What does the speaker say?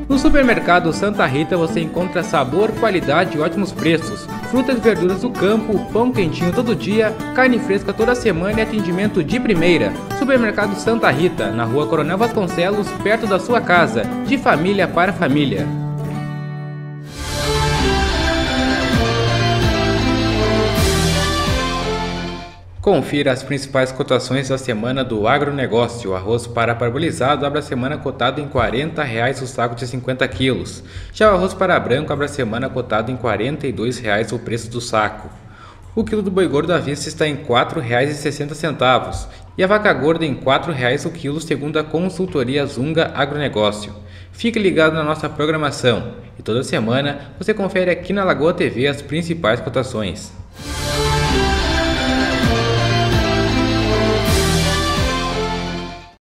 No supermercado Santa Rita você encontra sabor, qualidade e ótimos preços. Frutas e verduras do campo, pão quentinho todo dia, carne fresca toda semana e atendimento de primeira. Supermercado Santa Rita, na rua Coronel Vasconcelos, perto da sua casa. De família para família. Confira as principais cotações da semana do agronegócio. O arroz parabolizado abre a semana cotado em R$ 40,00 o saco de 50 quilos. Já o arroz para branco abre a semana cotado em R$ 42,00 o preço do saco. O quilo do boi gordo à vista está em R$ 4,60 e a vaca gorda em R$ 4,00 o quilo, segundo a consultoria Zunga Agronegócio. Fique ligado na nossa programação e toda semana você confere aqui na Lagoa TV as principais cotações.